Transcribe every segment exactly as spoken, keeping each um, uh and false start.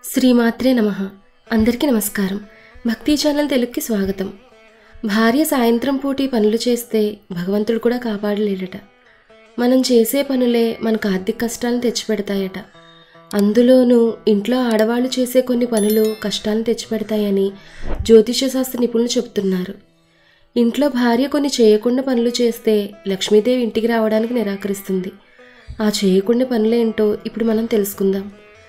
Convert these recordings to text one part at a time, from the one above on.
శ్రీమాత్రే నమః. అందరికీ నమస్కారం. భక్తి ఛానల్ తెలుగుకి స్వాగతం. భార్య సాయంత్రం పూటి పనులు చేస్తే భగవంతుడు కూడా కాపాడలేడట. మనం చేసే పనులే మనకు ఆర్థిక కష్టాలను తెచ్చిపెడతాయట. అందులోనూ ఇంట్లో ఆడవాళ్ళు చేసే కొన్ని పనులు కష్టాలను తెచ్చిపెడతాయని జ్యోతిష శాస్త్ర నిపుణులు చెబుతున్నారు. ఇంట్లో భార్య కొన్ని చేయకుండా పనులు చేస్తే లక్ష్మీదేవి ఇంటికి రావడానికి నిరాకరిస్తుంది. ఆ చేయకుండా పనులేంటో ఇప్పుడు మనం తెలుసుకుందాం.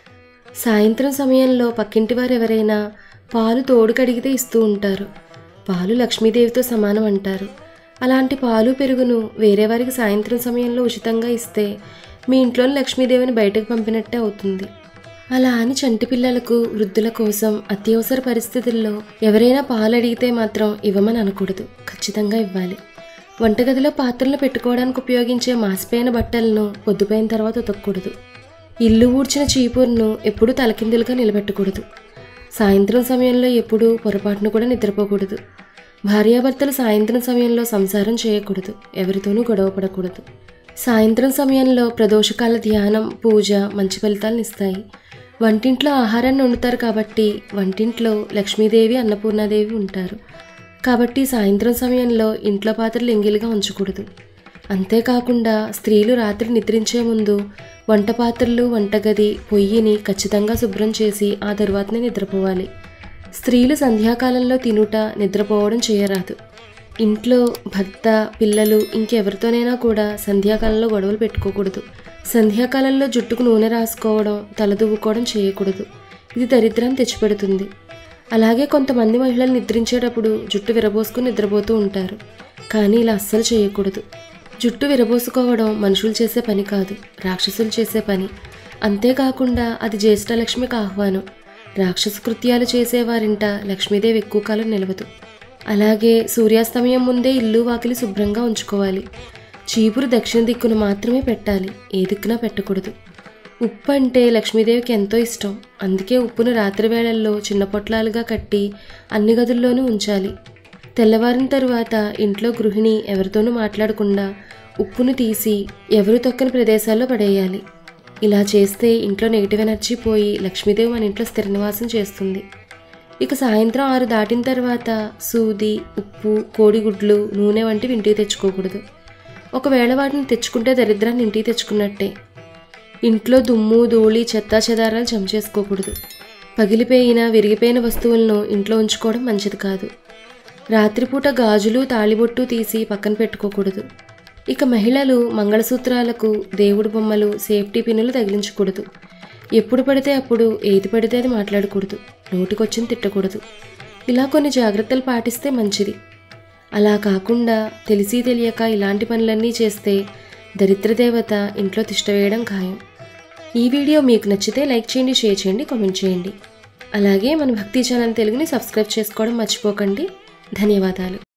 సాయంత్రం సమయంలో పక్కింటి వారు ఎవరైనా పాలు తోడు కడిగితే ఇస్తూ ఉంటారు. పాలు లక్ష్మీదేవితో సమానం అంటారు. అలాంటి పాలు పెరుగును వేరే వారికి సాయంత్రం సమయంలో ఉచితంగా ఇస్తే మీ ఇంట్లోని లక్ష్మీదేవిని బయటకు పంపినట్టే అవుతుంది. అలా అని చంటి పిల్లలకు, వృద్ధుల కోసం అత్యవసర పరిస్థితుల్లో ఎవరైనా పాలు అడిగితే మాత్రం ఇవ్వమని అనకూడదు. ఖచ్చితంగా ఇవ్వాలి. వంటగదిలో పాత్రలు పెట్టుకోవడానికి ఉపయోగించే మాసిపోయిన బట్టలను పొద్దుపోయిన తర్వాత ఉతకూడదు. ఇల్లు ఊడ్చిన చీపురును ఎప్పుడూ తలకిందులుగా నిలబెట్టకూడదు. సాయంత్రం సమయంలో ఎప్పుడూ పొరపాటును కూడా నిద్రపోకూడదు. భార్యాభర్తలు సాయంత్రం సమయంలో సంసారం చేయకూడదు. ఎవరితోనూ గొడవ పడకూడదు. సాయంత్రం సమయంలో ప్రదోషకాల ధ్యానం, పూజ మంచి ఫలితాలను ఇస్తాయి. వంటింట్లో ఆహారాన్ని వండుతారు కాబట్టి వంటింట్లో లక్ష్మీదేవి, అన్నపూర్ణాదేవి ఉంటారు. కాబట్టి సాయంత్రం సమయంలో ఇంట్లో పాత్రలు ఎంగిలిగా ఉంచకూడదు. అంతేకాకుండా స్త్రీలు రాత్రి నిద్రించే ముందు వంట పాత్రలు, వంటగది, పొయ్యిని ఖచ్చితంగా శుభ్రం చేసి ఆ తరువాతనే నిద్రపోవాలి. స్త్రీలు సంధ్యాకాలంలో తినుట, నిద్రపోవడం చేయరాదు. ఇంట్లో భర్త, పిల్లలు ఇంకెవరితోనైనా కూడా సంధ్యాకాలంలో గొడవలు పెట్టుకోకూడదు. సంధ్యాకాలంలో జుట్టుకు నూనె రాసుకోవడం, తల దువ్వుకోవడం చేయకూడదు. ఇది దరిద్రాన్ని తెచ్చిపెడుతుంది. అలాగే కొంతమంది మహిళలు నిద్రించేటప్పుడు జుట్టు విరబోసుకుని నిద్రపోతూ ఉంటారు. కానీ ఇలా అస్సలు చేయకూడదు. జుట్టు విరబోసుకోవడం మనుషులు చేసే పని కాదు, రాక్షసులు చేసే పని. అంతేకాకుండా అది జ్యేష్ఠలక్ష్మికి ఆహ్వానం. రాక్షస కృత్యాలు చేసేవారింట లక్ష్మీదేవి ఎక్కువ కాలం నిలవదు. అలాగే సూర్యాస్తమయం ముందే ఇల్లు వాకిలి శుభ్రంగా ఉంచుకోవాలి. చీపురు దక్షిణ దిక్కున మాత్రమే పెట్టాలి, ఏ దిక్కున పెట్టకూడదు. ఉప్పు అంటే లక్ష్మీదేవికి ఎంతో ఇష్టం. అందుకే ఉప్పును రాత్రి వేళల్లో చిన్న పొట్లాలుగా కట్టి అన్ని గదుల్లోనూ ఉంచాలి. తెల్లవారిన తరువాత ఇంట్లో గృహిణి ఎవరితోనూ మాట్లాడకుండా ఉప్పును తీసి ఎవరు తొక్కని ప్రదేశాల్లో పడేయాలి. ఇలా చేస్తే ఇంట్లో నెగిటివ్ ఎనర్జీ పోయి లక్ష్మీదేవి మన ఇంట్లో స్థిర నివాసం చేస్తుంది. ఇక సాయంత్రం ఆరు దాటిన తర్వాత సూది, ఉప్పు, కోడిగుడ్లు, నూనె వంటివి ఇంటికి తెచ్చుకోకూడదు. ఒకవేళ వాటిని తెచ్చుకుంటే దరిద్రాన్ని ఇంటికి తెచ్చుకున్నట్టే. ఇంట్లో దుమ్ము, ధూళి, చెత్త చెదారాలు జమ చేసుకోకూడదు. పగిలిపోయిన, విరిగిపోయిన వస్తువులను ఇంట్లో ఉంచుకోవడం మంచిది కాదు. రాత్రిపూట గాజులు, తాళిబొట్టు తీసి పక్కన పెట్టుకోకూడదు. ఇక మహిళలు మంగళసూత్రాలకు దేవుడు బొమ్మలు, సేఫ్టీ పిన్నులు తగిలించకూడదు. ఎప్పుడు పడితే అప్పుడు ఏది పడితే అది మాట్లాడకూడదు. నోటికొచ్చింది తిట్టకూడదు. ఇలా కొన్ని జాగ్రత్తలు పాటిస్తే మంచిది. అలా కాకుండా తెలిసి తెలియక ఇలాంటి పనులన్నీ చేస్తే దరిద్రదేవత ఇంట్లో తిష్టవేయడం ఖాయం. ఈ వీడియో మీకు నచ్చితే లైక్ చేయండి, షేర్ చేయండి, కామెంట్ చేయండి. అలాగే మన భక్తి ఛానల్ తెలుగుని సబ్స్క్రైబ్ చేసుకోవడం మర్చిపోకండి. ధన్యవాదాలు.